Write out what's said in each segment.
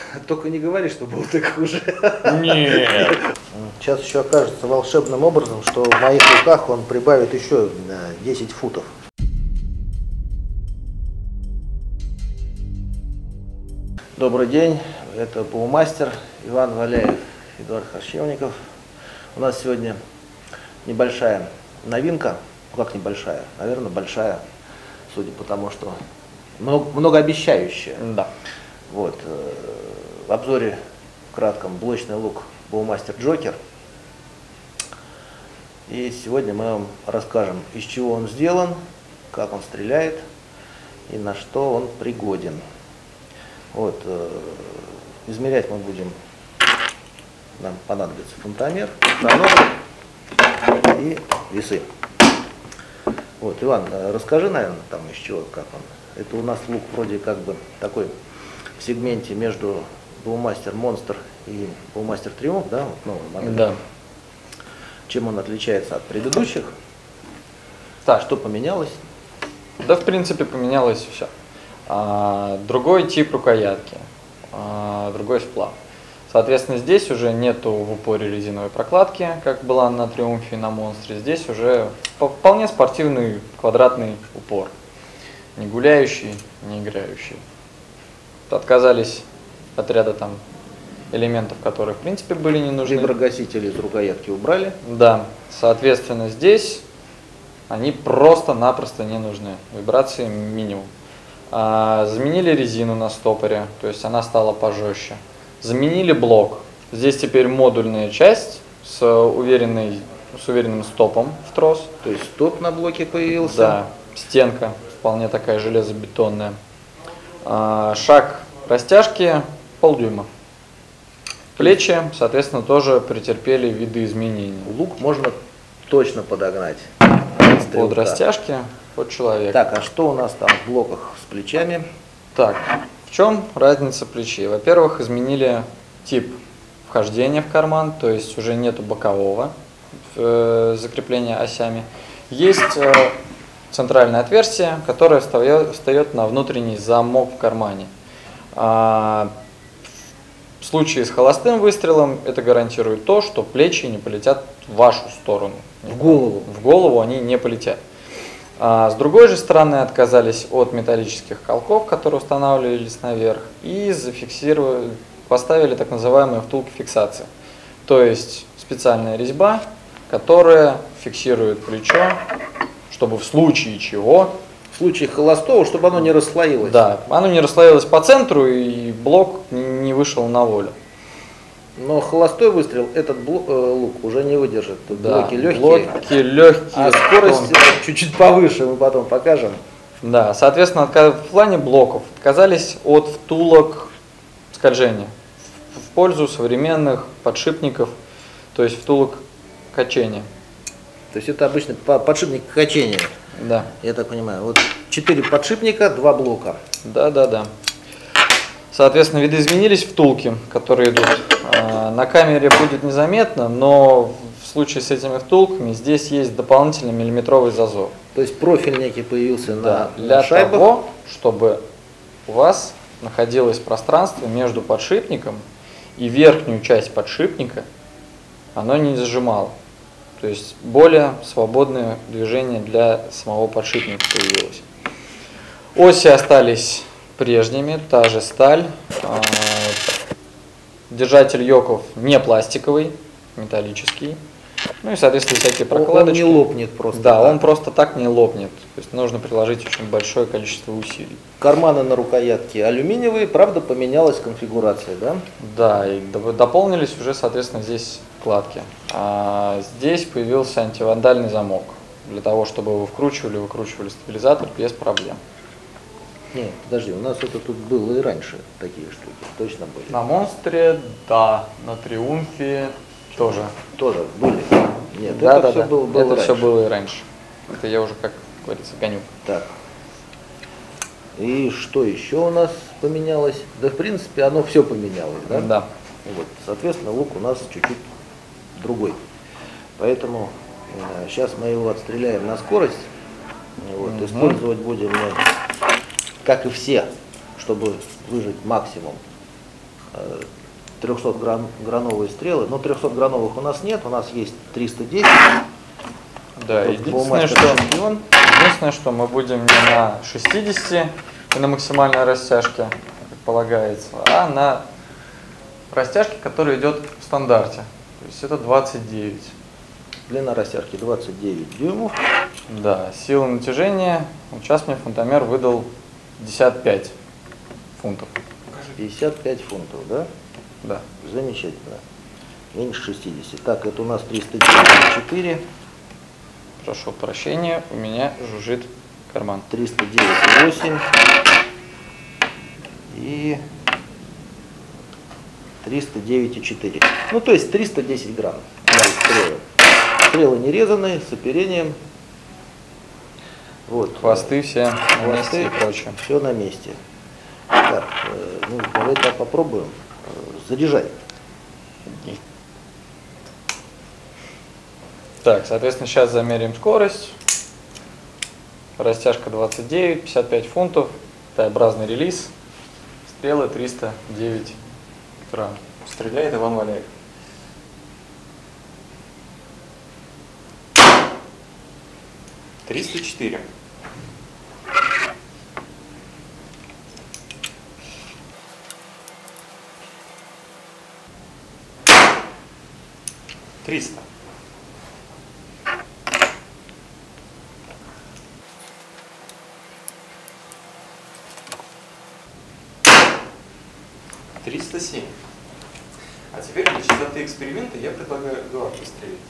Только не говори, что был ты хуже. Нет. Сейчас еще окажется волшебным образом, что в моих руках он прибавит еще 10 футов. Добрый день, это БУ-мастер Иван Валяев, Эдуард Харчевников. У нас сегодня небольшая новинка, как небольшая, наверное, большая, судя по тому, что многообещающая. Да. Вот, в обзоре в кратком блочный лук БУ-мастер Джокер. И сегодня мы вам расскажем, из чего он сделан, как он стреляет и на что он пригоден. Вот, измерять мы будем, нам понадобится фунтомер, тонометр и весы. Вот, Иван, расскажи, наверное, там из чего, как он. Это у нас лук вроде как бы такой в сегменте между БУ-мастер Монстр и БУ-мастер Триумф, да? Вот новая модель. Да. Чем он отличается от предыдущих? Так. Что поменялось? Да, в принципе, поменялось все. Другой тип рукоятки, другой сплав. Соответственно, здесь уже нету в упоре резиновой прокладки, как была на Триумфе и на Монстре. Здесь уже вполне спортивный квадратный упор. Не гуляющий, не играющий. Отказались от ряда там элементов, которые в принципе были не нужны. Виброгасители из рукоятки убрали. Да, соответственно, здесь они просто-напросто не нужны. Вибрации минимум. Заменили резину на стопоре, то есть она стала пожестче. Заменили блок. Здесь теперь модульная часть с уверенным стопом в трос. То есть стоп на блоке появился. Да, стенка вполне такая железобетонная. Шаг растяжки полдюйма. Плечи, соответственно, тоже претерпели видоизменений. Лук можно точно подогнать Под растяжки, под человека. Так, а что у нас там в блоках с плечами? Так, в чем разница плечей? Во-первых, изменили тип вхождения в карман, то есть уже нету бокового закрепления осями. Есть центральное отверстие, которое встает на внутренний замок в кармане. В случае с холостым выстрелом это гарантирует то, что плечи не полетят в вашу сторону. В голову. В голову они не полетят. С другой же стороны отказались от металлических колков, которые устанавливались наверх, и поставили так называемые втулки фиксации. То есть специальная резьба, которая фиксирует плечо, чтобы в случае чего... В случае холостого, чтобы оно не расслоилось. Да, оно не расслоилось по центру и блок не вышел на волю. Но холостой выстрел этот лук уже не выдержит. Тут Да, блоки легкие. блоки легкие. А скорость чуть-чуть повыше, мы потом покажем. Да, соответственно, в плане блоков отказались от втулок скольжения в пользу современных подшипников, то есть втулок качения. То есть это обычно подшипник качения. Да. Я так понимаю. Вот 4 подшипника, 2 блока. Да. Соответственно, видоизменились втулки, которые идут. На камере будет незаметно, но в случае с этими втулками здесь есть дополнительный миллиметровый зазор. То есть профиль некий появился Для на шайбах. того, чтобы у вас находилось пространство между подшипником и верхнюю часть подшипника, оно не зажимало. То есть более свободное движение для самого подшипника появилось. Оси остались прежними, та же сталь. Держатель йоков не пластиковый, металлический. Ну и, соответственно, всякие прокладочки. Он не лопнет просто. Да, он просто так не лопнет. То есть нужно приложить очень большое количество усилий. Карманы на рукоятке алюминиевые, правда, поменялась конфигурация, да? Да, и дополнились уже, соответственно, здесь вкладки. А здесь появился антивандальный замок, для того, чтобы вы выкручивали стабилизатор без проблем. Нет, подожди, у нас это тут было и раньше, такие штуки, точно были. На Монстре, да, на Триумфе тоже. Тоже были? Нет, Да, это все было это раньше. все было и раньше. Это я уже, как говорится, гоню. Так. И что еще у нас поменялось? Да, в принципе, оно все поменялось, да? Да. Вот, соответственно, лук у нас чуть-чуть другой. Поэтому сейчас мы его отстреляем на скорость. Вот, использовать будем мы, как и все, чтобы выжать максимум 300-грановые стрелы. Но 300-грановых у нас нет, у нас есть 310. Да, Тут единственное, что мы будем не на 60 и на максимальной растяжке, как полагается, а на растяжке, которая идет в стандарте. То есть это 29. Длина растяжки 29 дюймов. Да, сила натяжения. Сейчас мне фунтомер выдал 55 фунтов. 55 фунтов, да? Да. Замечательно. Меньше 60. Так, это у нас 394. Прошу прощения, у меня жужжит карман. 309,8 и 309,4. Ну, то есть 310 грамм. Да. Стрелы не резаные, с оперением. Вот. Хвосты все на месте и прочее. Все на месте. Так, ну, давайте попробуем. Заряжай. Так, соответственно, сейчас замеряем скорость. Растяжка 29, 55 фунтов. Т-образный релиз. Стрелы 309 грамм. Стреляет Иван Валяев. — 304. — 300. — 307. А теперь для чистоты эксперимента я предлагаю Эдуарду стрелять.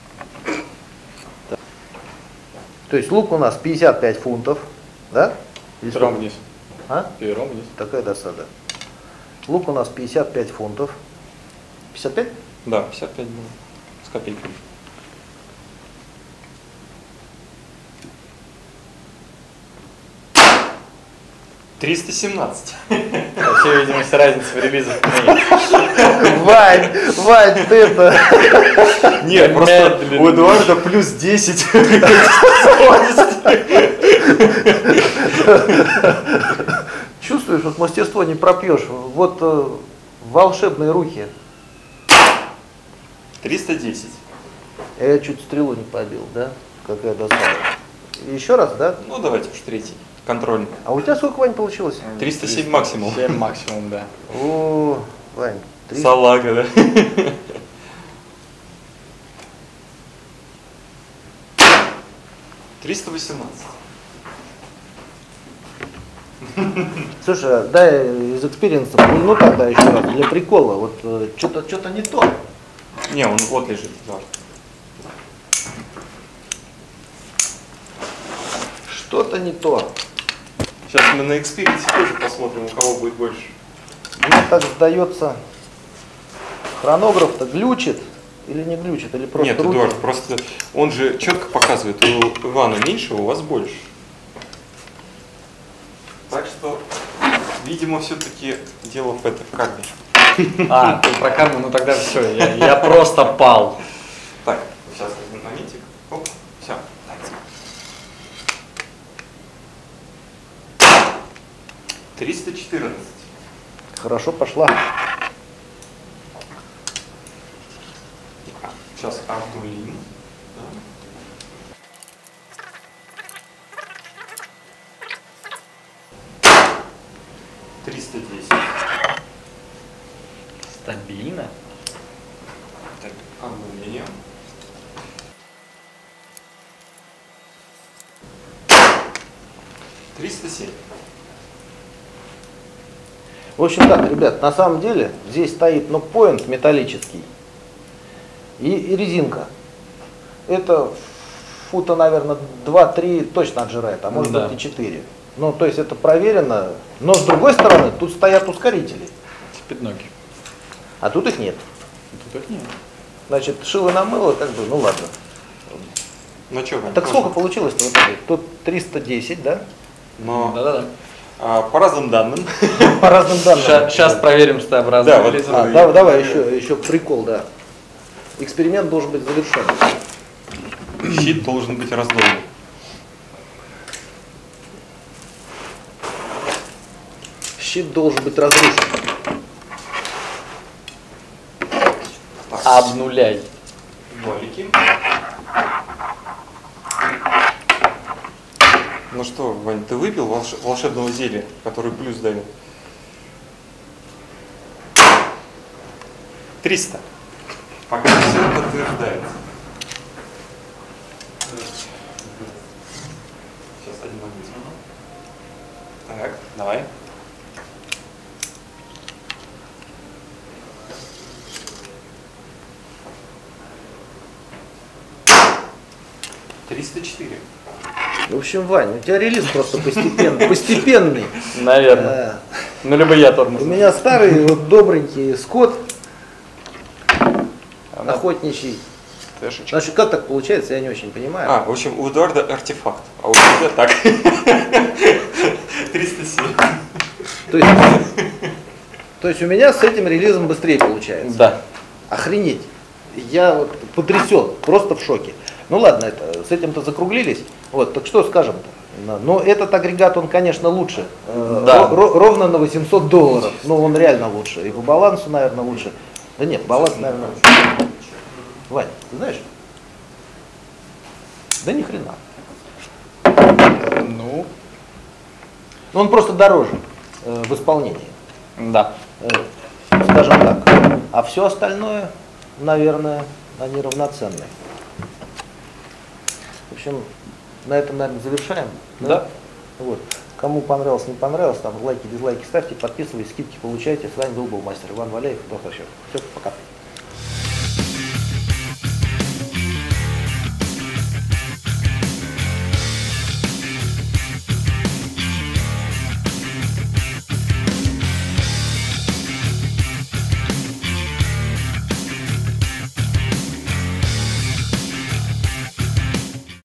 То есть лук у нас 55 фунтов, да? Или Пером сколько? вниз. А? Пером вниз. Такая досада. Лук у нас 55 фунтов. 55? Да, 55 было. С копейками. — 317. По всей видимости, разница в релизах нет. Вань, ты это... Нет, просто Медленно. у Эдуарда плюс 10. Чувствуешь, вот мастерство не пропьешь. Вот волшебные руки. 310. Я чуть стрелу не побил, да? Какая досада. Еще раз, да? Ну, давайте уж третий. Контрольный. А у тебя сколько, Вань, получилось? 307 максимум. 7 максимум, да. О, Вань, 300. Салага, да? — 318. Слушай, дай из экспириенса, ну тогда еще раз, для прикола. Вот что-то не то. Не, он вот лежит, Эдуард. Что-то не то. Сейчас мы на экспириенсе тоже посмотрим, у кого будет больше. Мне так сдается, хронограф-то глючит или не глючит, или просто Нет, руки? Эдуард, просто он же четко показывает, у Ивана меньше, у вас больше. Так что, видимо, все-таки дело в карме. А, ты про карму, ну тогда все, я просто пал. Так, сейчас возьмем моментик. Оп, все. 314. Хорошо пошла. Сейчас обнулим. Да. 310. Стабильно. Так, обнуление. — 307. В общем так, ребят, на самом деле здесь стоит нокпоинт металлический и резинка. Это фута, наверное, 2-3 точно отжирает, а может Да. быть и 4. Ну, то есть это проверено. Но с другой стороны, тут стоят ускорители, Спидноги. а тут их нет. Тут их нет. Значит, шило на мыло, как бы, ну ладно. Ну что, Вань, Так можно? сколько получилось-то в итоге? Тут 310, да? Но Да-да-да. по разным данным. По разным данным. Сейчас проверим с Т-образным Да, вот, релизом. Давай еще прикол, да. Эксперимент должен быть завершен. Щит должен быть раздолбан. Щит должен быть разрушен. Обнуляй. Нолики. Ну что, Вань, ты выпил волшебного зелья, который плюс дает? 300. Пока все подтверждается. Сейчас один момент. Так, давай. $304. В общем, Вань, у тебя релиз просто постепенный. Наверное. Ну, либо я тормоз. У меня старый вот добренький скот, охотничий. Значит, как так получается, я не очень понимаю. В общем, у Эдуарда артефакт, а у тебя так. 307. То есть у меня с этим релизом быстрее получается. Да. Охренеть. Я вот потрясен, просто в шоке. Ну ладно, с этим-то закруглились. Вот, так что скажем-то? Но этот агрегат, он, конечно, лучше. Да. Ровно на $800. Ну, он реально лучше. И по балансу, наверное, лучше. Да нет, баланс, наверное, лучше. Вань, ты знаешь? Да ни хрена. Ну, Он просто дороже в исполнении. да. Скажем так. А все остальное, наверное, они равноценны. В общем, на этом, наверное, завершаем. Да. Вот. Кому понравилось, не понравилось, там лайки, дизлайки ставьте, подписывайтесь, скидки получайте. С вами был мастер Иван Валяев, доктор Щек. Все, пока.